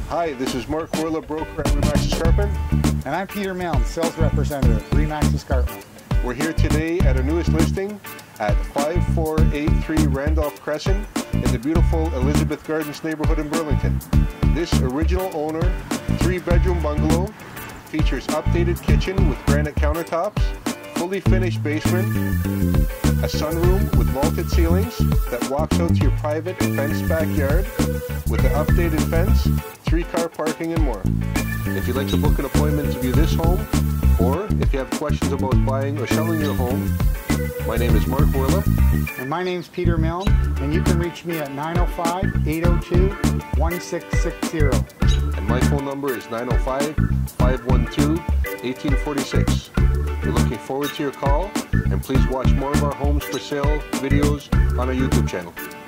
Hi, this is Mark Worla, broker at Remax Escarpment. And I'm Peter Milne, sales representative, Remax Escarpment. We're here today at our newest listing at 5483 Randolph Crescent in the beautiful Elizabeth Gardens neighborhood in Burlington. This original owner, 3-bedroom bungalow, features updated kitchen with granite countertops, fully finished basement, a sunroom with vaulted ceilings that walks out to your private fenced backyard with an updated fence, 3-car parking, and more. If you'd like to book an appointment to view this home, or if you have questions about buying or selling your home, my name is Mark Worla. And my name's Peter Milne, and you can reach me at 905-802-1660. And my phone number is 905-512-1846. We're looking forward to your call, and please watch more of our homes for sale videos on our YouTube channel.